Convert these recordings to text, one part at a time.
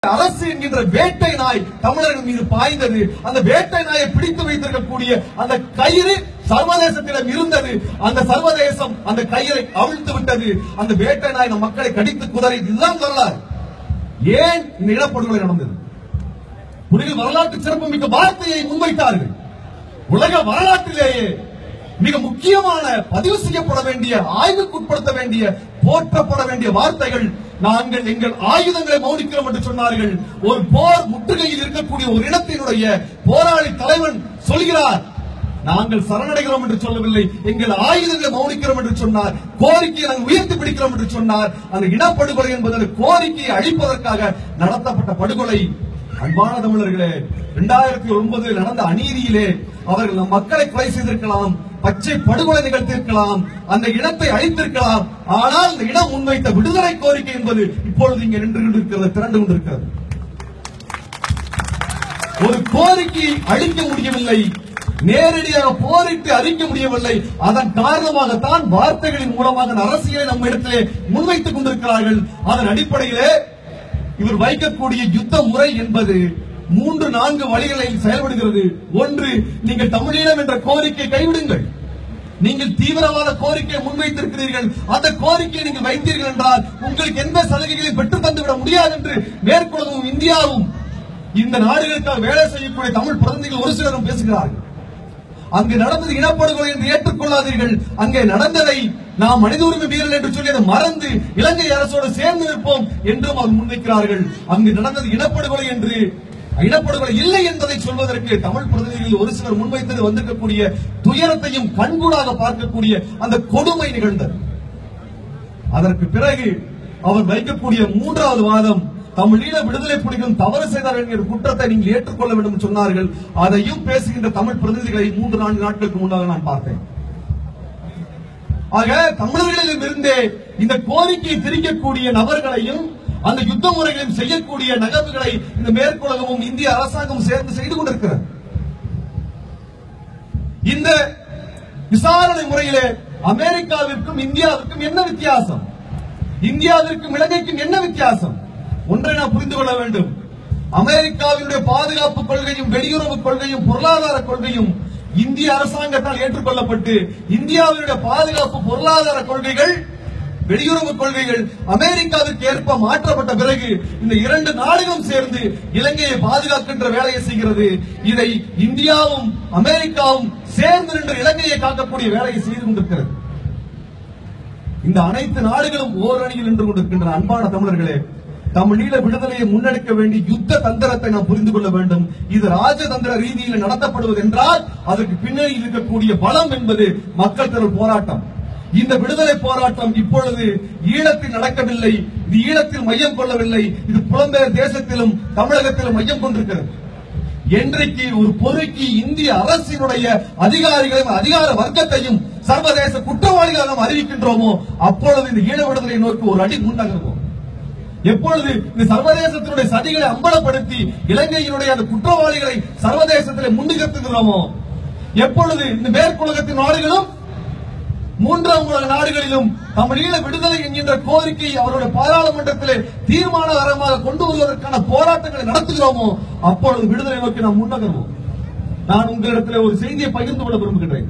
அரசு என்கின்ற வேட்டை நாய் தமிழர்கள் மீது பாய்ந்தது. அந்த வேட்டை நாயை பிடித்து வைத்திருக்கக்கூடிய அந்த கயிறு சர்வதேசத்திடம் இருந்தது. அந்த சர்வதேசம் அந்த கயிறை அவிழ்த்து விட்டது. அந்த வேட்டை நாய் நம் மக்களை கடித்து குதறி. இதுதான் வரலாறு. ஏன் இந்த இனப்படுகொலை நடந்தது? புலிகள் வரலாற்று சிறப்புமிக்க வார்த்தையை முன்வைத்தார்கள். உலக வரலாற்றிலேயே மிக முக்கியமான பதிவு செய்யப்பட வேண்டிய, ஆய்வுக்குட்படுத்த வேண்டிய, போற்றப்பட வேண்டிய வார்த்தைகள். நாங்கள் எங்கள் ஆயுதங்களை மௌனிக்கிறோம் என்று சொன்னார்கள். ஒரு போர் முற்றுகையில் இருக்கக்கூடிய ஒரு இனத்தினுடைய போராளி தலைவன் சொல்கிறார், நாங்கள் சரணடைகிறோம் என்று சொல்லவில்லை, எங்கள் ஆயுதங்களை மௌனிக்கிறோம் என்று சொன்னார். கோரிக்கையை நாங்கள் உயர்த்தி பிடிக்கிறோம் என்று சொன்னார். அந்த இனப்படுகொலை என்பது கோரிக்கையை அழிப்பதற்காக நடத்தப்பட்ட படுகொலை. அன்பான தமிழர்களே, 2009 நடந்த அநீதியிலே அவர்கள் நம் மக்களை கொலை செய்திருக்கலாம், பச்சை படுகொலை நிகழ்த்திருக்கலாம், அந்த இனத்தை அழித்திருக்கலாம். ஆனால் இந்த இனம் முன்வைத்த விடுதலை கோரிக்கை என்பது இப்பொழுது இங்கே நின்று கொண்டிருக்கிறது, திரண்டு கொண்டிருக்கிறது. ஒரு கோரிக்கையை அழிக்க முடியவில்லை, நேரடியாக போரிட்டு அறிக்க முடியவில்லை. அதன் காரணமாகத்தான் வார்த்தைகளின் மூலமாக அரசியலை நம்ம இடத்திலே முன்வைத்துக் கொண்டிருக்கிறார்கள். அதன் அடிப்படையிலே இவர் வைக்கக்கூடிய யுத்த முறை என்பது 3-4 வழிகளில் செயல்படுகிறது. ஒன்று, நீங்கள் தமிழீழம் என்ற கோரிக்கை கைவிடுங்கள். நீங்கள் தீவிரவாத கோரிக்கையை முன்வைத்திருக்கிறீர்கள். அந்த கோரிக்கையை நீங்கள் வைத்தீர்கள் என்றால் உங்களுக்கு எந்த சலுகைகளையும் பெற்றுத் தந்துவிட முடியாது என்று மேற்குலகும் இந்தியாவும் இந்த நாடுகளுக்காக வேலை செய்யக்கூடிய தமிழ் பிரதிநிதிகள் ஒரு சிலரும் பேசுகிறார்கள். அங்கு நடந்தது இனப்படுகொலை என்று ஏற்றுக்கொள்ளாதீர்கள். அங்கே நடந்ததை நாம் மனித உரிமை மீறல் என்று சொல்லி அதை மறந்து இலங்கை அரசோடு சேர்ந்து நிற்போம் என்றும் அவர் முன்வைக்கிறார்கள். அங்கு நடந்தது இனப்படுகொலை என்று, இனப்படுகொலை இல்லை என்பதை சொல்வதற்கு தமிழ் பிரதிநிதிகள் ஒரு சிலர் முன்வைத்தது வந்திருக்கக்கூடிய துயரத்தையும் கண்கூடாக பார்க்கக்கூடிய அந்த கொடுமை நிகழ்ந்தது. அதற்கு பிறகு அவர் வைக்கக்கூடிய 3வது வாதம், தமிழீழ விடுதலை புலிகளும் தவறு செய்தார்கள் என்கிற குற்றத்தை நீங்கள் ஏற்றுக்கொள்ள வேண்டும் என்று சொன்னார்கள். அதையும் பேசுகின்ற தமிழ் பிரதிநிதிகளை 3-4 நாட்களுக்கு முன்னாக நான் பார்த்தேன். ஆக தமிழர்களிடம் இருந்தே இந்த கோரிக்கையை திரிக்கக்கூடிய நபர்களையும் அந்த யுத்த முறைகளையும் செய்யக்கூடிய நகர்வுகளை இந்த மேற்குலகமும் இந்திய அரசாங்கம் சேர்ந்து செய்து கொண்டிருக்கிறது. இந்த விசாரணை முறையிலே அமெரிக்காவிற்கும் இந்தியாவிற்கும் என்ன வித்தியாசம்? இந்தியாவிற்கும் இலங்கைக்கும் என்ன வித்தியாசம்? ஒன்றை நாம் புரிந்து கொள்ள வேண்டும். அமெரிக்காவினுடைய பாதுகாப்பு கொள்கையும் வெளியுறவு கொள்கையும் பொருளாதார கொள்கையும் இந்திய அரசாங்கத்தால் ஏற்றுக்கொள்ளப்பட்டு இந்தியாவினுடைய பாதுகாப்பு பொருளாதார கொள்கைகள், வெளியுறவு கொள்கைகள் அமெரிக்காவிற்கு ஏற்ப மாற்றப்பட்ட பிறகு இந்த 2 நாடுகளும் சேர்ந்து இலங்கையை பாதுகாக்கின்ற வேலையை செய்கிறது. இதை இந்தியாவும் அமெரிக்காவும் சேர்ந்து நின்று இலங்கையை காக்கக்கூடிய வேலையை செய்து கொண்டிருக்கிறது. இந்த அனைத்து நாடுகளும் ஓரணியில் நின்று கொண்டிருக்கின்ற அன்பான தமிழர்களே, தமிழீழ விடுதலையை முன்னெடுக்க வேண்டிய யுத்த தந்திரத்தை நாம் புரிந்து கொள்ள வேண்டும். இது ராஜதந்திர ரீதியில் நடத்தப்படுவது என்றால் அதற்கு பின்னணி இருக்கக்கூடிய பலம் என்பது மக்கள் திரள் போராட்டம். இந்த விடுதலை போராட்டம் இப்பொழுது ஈழத்தில் நடக்கவில்லை, இது ஈழத்தில் மையம் கொள்ளவில்லை, இது புலம்பெயர் தேசத்திலும் தமிழகத்திலும் மையம் கொண்டிருக்கிறது. என்றைக்கு ஒரு பொறுக்கி இந்திய அரசினுடைய அதிகாரிகளையும் அதிகார வர்க்கத்தையும் சர்வதேச குற்றவாளிகளாக நாம் அறிவிக்கின்றோமோ அப்பொழுது இந்த ஈழ விடுதலை நோக்கி ஒரு அடி முன்னகர்வோம். எப்பொழுது இந்த சர்வதேசத்தினுடைய சதிகளை அம்பலப்படுத்தி இலங்கையினுடைய அந்த குற்றவாளிகளை சர்வதேசத்தில் முன்னிறுத்துகிறோமோ, எப்பொழுது இந்த மேற்குலகத்தின் நாடுகளும் 3ஆம் உலக நாடுகளிலும் தமிழீழ விடுதலை என்கின்ற கோரிக்கை அவருடைய பாராளுமன்றத்திலே தீர்மானகரமாக கொண்டு வருவதற்கான போராட்டங்களை நடத்துகிறோமோ அப்பொழுது விடுதலை நோக்கி நாம் முன்னகர்வோம். நான் உங்களிடத்தில் ஒரு செய்தியை பகிர்ந்து கொள்ள விரும்புகின்றேன்.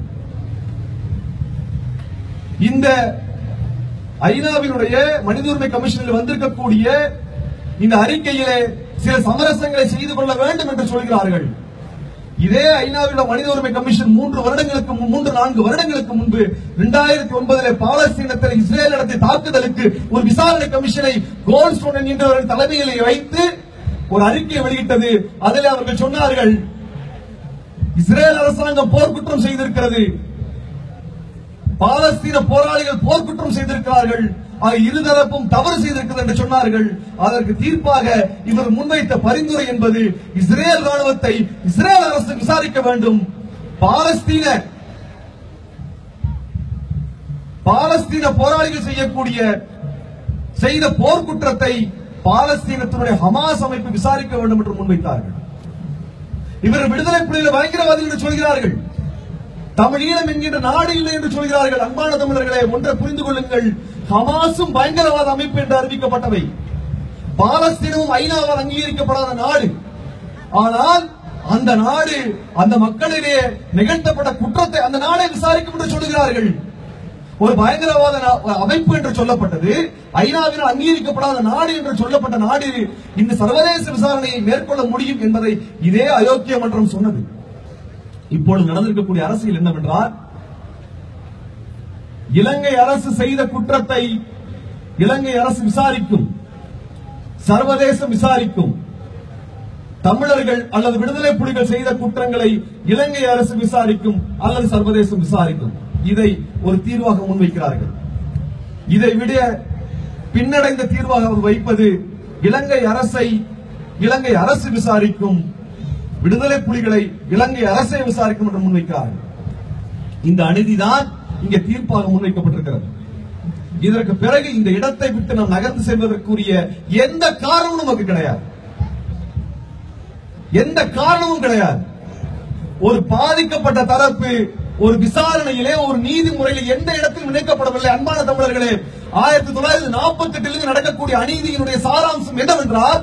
இந்த ஐநாவினுடைய மனித உரிமை கமிஷனில் வந்திருக்கக்கூடிய இந்த அறிக்கையிலே சில சமரசங்களை செய்து கொள்ள வேண்டும் என்று சொல்கிறார்கள். இதே ஐநாவில் மனித உரிமை கமிஷன் 3-4 வருடங்களுக்கு முன்பு 2009 பாலஸ்தீனத்தில் இஸ்ரேல் நடத்திய தாக்குதலுக்கு ஒரு விசாரணை கமிஷனை கோல்ட்ஸ்டோன் என்கின்றவர்கள் தலைமையில் வைத்து ஒரு அறிக்கையை வெளியிட்டது. அதில் அவர்கள் சொன்னார்கள், இஸ்ரேல் அரசாங்கம் போர்க்குற்றம் செய்திருக்கிறது, பாலஸ்தீன போராளிகள் போர்க்குற்றம் செய்திருக்கிறார்கள், இருதரப்பும் தவறு செய்திருக்கிறது என்று சொன்னார்கள். அதற்கு தீர்ப்பாக இவர் முன்வைத்த பரிந்துரை என்பது இஸ்ரேல் ராணுவத்தை இஸ்ரேல் அரசு விசாரிக்க வேண்டும், பாலஸ்தீன போராளிகள் செய்த போர்க்குற்றத்தை பாலஸ்தீனத்தினுடைய ஹமாஸ் அமைப்பு விசாரிக்க வேண்டும் என்று முன்வைத்தார்கள். இவர் விடுதலை புலிகள் பயங்கரவாதி என்று சொல்கிறார்கள், தமிழீழம் என்கின்ற நாடு இல்லை என்று சொல்கிறார்கள். அன்பான தமிழர்களே, ஒன்றை புரிந்து கொள்ளுங்கள், ஹமாஸும் பயங்கரவாத அமைப்பு என்று அறிவிக்கப்பட்டவை. பாலஸ்தீனமும் ஐநாவால் அங்கீகரிக்கப்படாத நாடு. ஆனால் அந்த நாடு அந்த மக்களிடையே நிகழ்த்தப்பட்ட குற்றத்தை அந்த நாடை விசாரிக்கும் என்று சொல்கிறார்கள். ஒரு பயங்கரவாத அமைப்பு என்று சொல்லப்பட்டது, ஐநாவினால் அங்கீகரிக்கப்படாத நாடு என்று சொல்லப்பட்ட நாடு இந்த சர்வதேச விசாரணையை மேற்கொள்ள முடியும் என்பதை இதே அயோக்கிய மன்றம் சொன்னது. இப்பொழுது நடந்திருக்கக்கூடிய அரசியல் என்னவென்றால், இலங்கை அரசு செய்த குற்றத்தை இலங்கை அரசு விசாரிக்கும், சர்வதேசம் விசாரிக்கும், தமிழர்கள் அல்லது விடுதலை புலிகள் செய்த குற்றங்களை இலங்கை அரசு விசாரிக்கும் அல்லது சர்வதேசம் விசாரிக்கும். இதை ஒரு தீர்வாக முன்வைக்கிறார்கள். இதை விட பின்னடைந்த தீர்வாக அவர் வைப்பது இலங்கை அரசு விசாரிக்கும், விடுதலை புலிகளை இலங்கை அரசை விசாரிக்கும் என்று முன்வைக்கிறார்கள். இந்த அநீதிதான் இங்கே தீர்ப்பாக முன்வைக்கப்பட்டிருக்கிறது. இதற்கு பிறகு இந்த இடத்தை விட்டு நாம் நகர்ந்து செல்வதற்குரிய எந்த காரணமும் நமக்கு கிடையாது. எந்த காரணமும் கிடையாது. ஒரு பாதிக்கப்பட்ட தரப்பு ஒரு விசாரணையிலே ஒரு நீதிமுறையில் எந்த இடத்திலும் இணைக்கப்படவில்லை. அன்பான தமிழர்களே, 1948 நடக்கக்கூடிய அநீதியினுடைய சாராம்சம் என்னவென்றால்,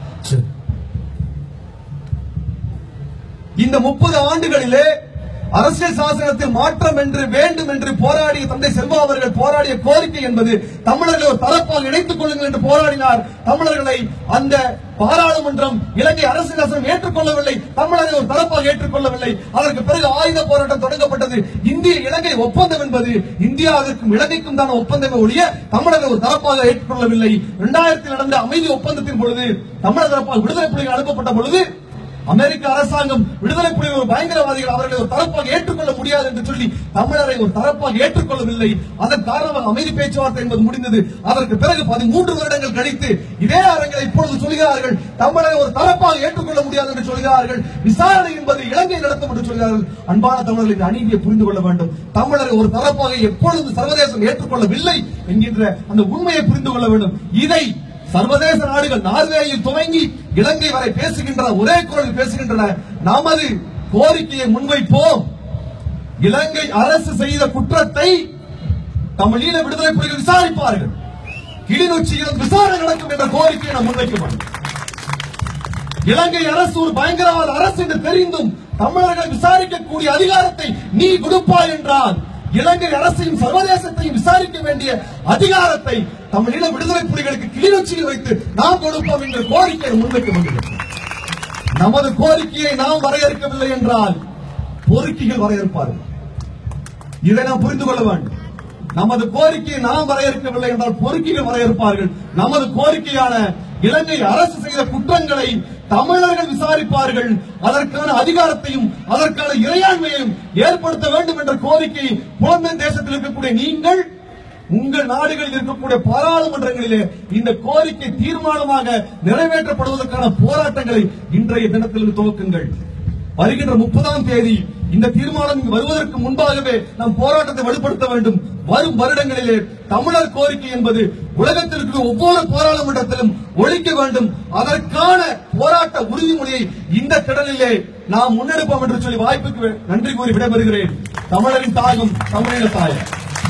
இந்த 30 ஆண்டுகளிலே அரசியல் சாசனத்தில் மாற்றம் என்று வேண்டும் என்று போராடிய தந்தை செல்வா அவர்கள் போராடிய கோரிக்கை என்பது தமிழர்களை ஒரு தரப்பால் இணைத்துக் கொள்ளுங்கள் என்று போராடினார். தமிழர்களை அந்த பாராளுமன்றம் இலங்கை அரசியல் சாசனம் ஏற்றுக்கொள்ளவில்லை, தமிழரை ஒரு தரப்பாக ஏற்றுக்கொள்ளவில்லை. அதற்கு பிறகு ஆயுத போராட்டம் தொடங்கப்பட்டது. இந்திய இலங்கை ஒப்பந்தம் என்பது இந்தியாவிற்கும் இலங்கைக்கும் தான் ஒப்பந்தமே ஒழிய தமிழரை ஒரு தரப்பாக ஏற்றுக்கொள்ளவில்லை. 2000 நடந்த அமைதி ஒப்பந்தத்தின் பொழுது தமிழர் தரப்பால் விடுதலை புலிகள் அனுப்பப்பட்ட பொழுது அமெரிக்க அரசாங்கம் விடுதலை புலிகள் ஒரு பயங்கரவாதிகள், அவர்களை ஒரு தரப்பாக ஏற்றுக்கொள்ள முடியாது என்று சொல்லி தமிழரை ஒரு தரப்பாக ஏற்றுக்கொள்ளவில்லை. அதன் காரணமாக அமைதி பேச்சுவார்த்தை என்பது முடிந்தது. அதற்கு பிறகு 13 வருடங்கள் கழித்து இதே அரங்கில் இப்பொழுது சொல்கிறார்கள் தமிழரை ஒரு தரப்பாக ஏற்றுக்கொள்ள முடியாது என்று சொல்கிறார்கள். விசாரணை என்பது இலங்கை நடத்தும் என்று சொல்கிறார்கள். அன்பான தமிழர்கள் இந்த அநீதியை புரிந்து கொள்ள வேண்டும். தமிழரை ஒரு தரப்பாக எப்பொழுது சர்வதேசம் ஏற்றுக்கொள்ளவில்லை என்கின்ற அந்த உண்மையை புரிந்து கொள்ள வேண்டும். இதை சர்வதேச நாடுகள் நார்வேயில் துவங்கி இலங்கை வரை பேசுகின்ற ஒரே குரலில் பேசுகின்றன. நமது கோரிக்கையை முன்வைப்போம். இலங்கை அரசு செய்த குற்றத்தை தமிழீழ விடுதலை புலிகள் விசாரிப்பார்கள். கிளிநொச்சியில் விசாரணை நடக்கும் என்ற கோரிக்கையை நாம் முன்வைக்க வேண்டும். இலங்கை அரசு ஒரு பயங்கரவாத அரசு என்று தெரிந்தும் தமிழர்கள் விசாரிக்கக்கூடிய அதிகாரத்தை நீ கொடுப்பாய் என்றால் இலங்கை அரசையும் சர்வதேசத்தையும் விசாரிக்க வேண்டிய அதிகாரத்தை தமிழீழ விடுதலை புலிகளுக்கு கிளிநொச்சியில் வைத்து நாம் கொடுப்போம் என்ற கோரிக்கையை முன்வைக்க வேண்டும். நமது கோரிக்கையை நாம் வரையறுக்கவில்லை என்றால் பொறுக்கிகள் வரையறுப்பார்கள். இதை நாம் புரிந்து கொள்ள வேண்டும். நமது கோரிக்கையை நாம் வரையறுக்கவில்லை என்றால் பொறுக்கிகள் வரையறுப்பார்கள். நமது கோரிக்கையான இலங்கை அரசு செய்த குற்றங்களை தமிழர்கள் விசாரிப்பார்கள். அதற்கான அதிகாரத்தையும் அதற்கான இறையாண்மையையும் ஏற்படுத்த வேண்டும் என்ற கோரிக்கையை புலம்பெயர் தேசத்தில் இருக்கக்கூடிய நீங்கள் உங்கள் நாடுகளில் இருக்கக்கூடிய பாராளுமன்றங்களிலே இந்த கோரிக்கை தீர்மானமாக நிறைவேற்றப்படுவதற்கான போராட்டங்களை இன்றைய தினத்தில் துவக்குங்கள். வருகின்ற 30ஆம் தேதி இந்த தீர்மானம் வருவதற்கு முன்பாகவே நாம் போராட்டத்தை வலுப்படுத்த வேண்டும். வரும் வருடங்களிலே தமிழர் கோரிக்கை என்பது உலகத்திற்கு ஒவ்வொரு பாராளுமன்றத்திலும் ஒழிக்க வேண்டும். அதற்கான போராட்ட உறுதிமொழியை இந்த திடலிலே நாம் முன்னெடுப்போம் என்று சொல்லி வாய்ப்புக்கு நன்றி கூறி விடைபெறுகிறேன். தமிழரின் தாகம் தமிழீழ தாயம்.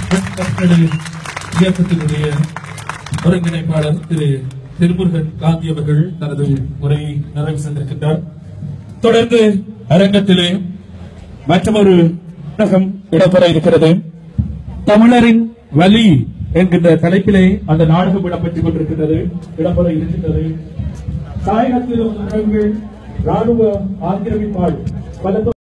இயக்கத்தினுடைய ஒருங்கிணைப்பாளர் திரு திருமுருகன் காந்தி அவர்கள் தனது உரையை நிறைவு செய்திருக்கின்றார். தொடர்ந்து அரங்கத்திலே மற்றொரு நாடகம் இடம்பெற இருக்கிறது. தமிழரின் வலி என்கின்ற தலைப்பிலே அந்த நாடகம் இடம்பெற்றுக் கொண்டிருக்கின்றது, இடம்பெற இருக்கின்றது. தாயகத்தில் ராணுவ ஆக்கிரமிப்பால் பல